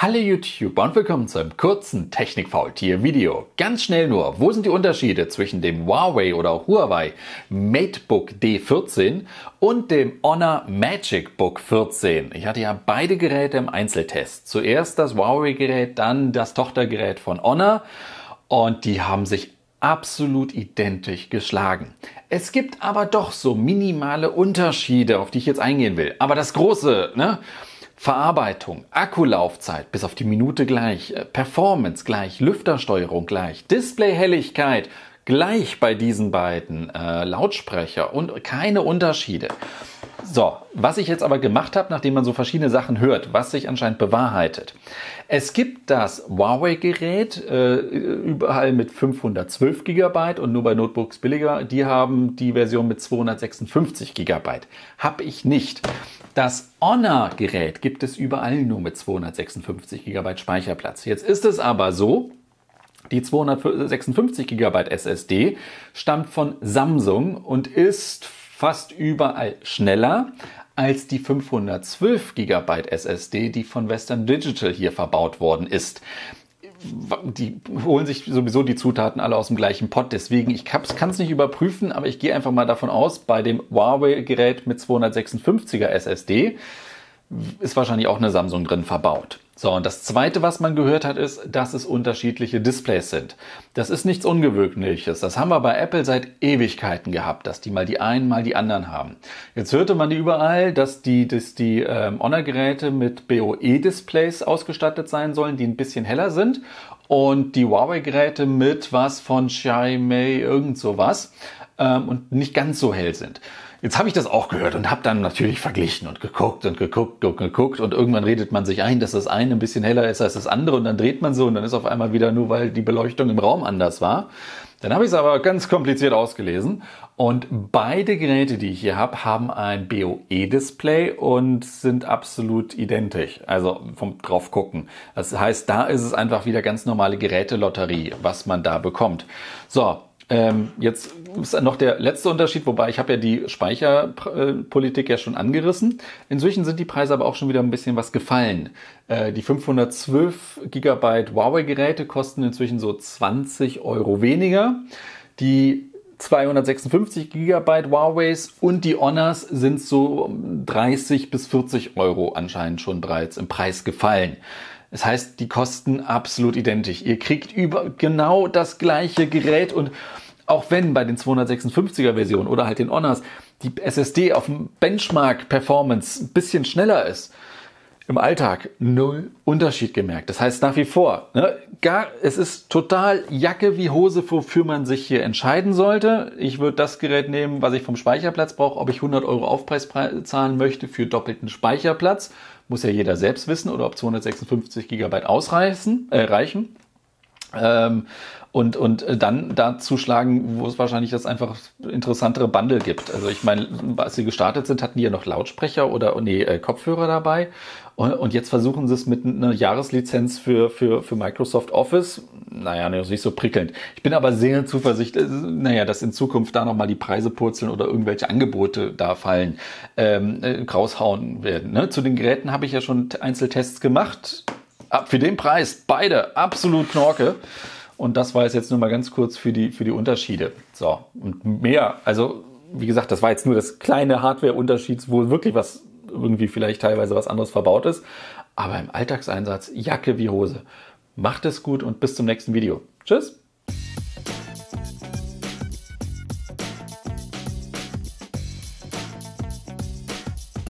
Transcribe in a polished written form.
Hallo YouTube und willkommen zu einem kurzen Technik-Faultier-Video. Ganz schnell nur, wo sind die Unterschiede zwischen dem Huawei oder Huawei MateBook D14 und dem Honor MagicBook 14? Ich hatte ja beide Geräte im Einzeltest. Zuerst das Huawei-Gerät, dann das Tochtergerät von Honor und die haben sich absolut identisch geschlagen. Es gibt aber doch so minimale Unterschiede, auf die ich jetzt eingehen will. Aber das Große, Verarbeitung, Akkulaufzeit bis auf die Minute gleich, Performance gleich, Lüftersteuerung gleich, Displayhelligkeit gleich bei diesen beiden, Lautsprecher und keine Unterschiede. So, was ich jetzt aber gemacht habe, nachdem man so verschiedene Sachen hört, was sich anscheinend bewahrheitet. Es gibt das Huawei-Gerät überall mit 512 GB und nur bei Notebooks billiger, die haben die Version mit 256 GB. Habe ich nicht. Das Honor-Gerät gibt es überall nur mit 256 GB Speicherplatz. Jetzt ist es aber so, die 256 GB SSD stammt von Samsung und ist fast überall schneller als die 512 GB SSD, die von Western Digital hier verbaut worden ist. Die holen sich sowieso die Zutaten alle aus dem gleichen Pott, deswegen ich kann es nicht überprüfen, aber ich gehe einfach mal davon aus, bei dem Huawei-Gerät mit 256er SSD ist wahrscheinlich auch eine Samsung drin verbaut. So, und das Zweite, was man gehört hat, ist, dass es unterschiedliche Displays sind. Das ist nichts Ungewöhnliches. Das haben wir bei Apple seit Ewigkeiten gehabt, dass die mal die einen, mal die anderen haben. Jetzt hörte man überall, dass die Honor-Geräte mit BOE-Displays ausgestattet sein sollen, die ein bisschen heller sind. Und die Huawei-Geräte mit was von Xiaomi, irgend sowas, und nicht ganz so hell sind. Jetzt habe ich das auch gehört und habe dann natürlich verglichen und geguckt und irgendwann redet man sich ein, dass das eine ein bisschen heller ist als das andere und dann dreht man so und dann ist auf einmal wieder nur, weil die Beleuchtung im Raum anders war. Dann habe ich es aber ganz kompliziert ausgelesen und beide Geräte, die ich hier habe, haben ein BOE-Display und sind absolut identisch, also vom drauf gucken. Das heißt, da ist es einfach wieder ganz normale Gerätelotterie, was man da bekommt. So. Jetzt ist noch der letzte Unterschied, wobei ich habe ja die Speicherpolitik ja schon angerissen. Inzwischen sind die Preise aber auch schon wieder ein bisschen was gefallen. Die 512 GB Huawei-Geräte kosten inzwischen so 20 € weniger. Die 256 GB Huaweis und die Honors sind so 30 bis 40 € anscheinend schon bereits im Preis gefallen. Das heißt, die kosten absolut identisch. Ihr kriegt genau das gleiche Gerät und auch wenn bei den 256er Versionen oder halt den Honors die SSD auf dem Benchmark Performance ein bisschen schneller ist, im Alltag null Unterschied gemerkt. Das heißt nach wie vor, es ist total Jacke wie Hose, wofür man sich hier entscheiden sollte. Ich würde das Gerät nehmen, was ich vom Speicherplatz brauche, ob ich 100 € Aufpreis zahlen möchte für doppelten Speicherplatz. Muss ja jeder selbst wissen oder ob 256 GB reichen. Und dann da zuschlagen, wo es wahrscheinlich das einfach interessantere Bundle gibt. Also ich meine, als sie gestartet sind, hatten die ja noch Lautsprecher oder Kopfhörer dabei. Und jetzt versuchen sie es mit einer Jahreslizenz für Microsoft Office. Naja, nicht so prickelnd. Ich bin aber sehr zuversichtlich, dass in Zukunft da nochmal die Preise purzeln oder irgendwelche Angebote da fallen, raushauen werden. Zu den Geräten habe ich ja schon Einzeltests gemacht. Für den Preis beide absolut Knorke. Und das war jetzt nur mal ganz kurz für die Unterschiede. So, und mehr, also wie gesagt, das war jetzt nur das kleine Hardware-Unterschied, wo wirklich was irgendwie vielleicht teilweise was anderes verbaut ist. Aber im Alltagseinsatz Jacke wie Hose. Macht es gut und bis zum nächsten Video. Tschüss!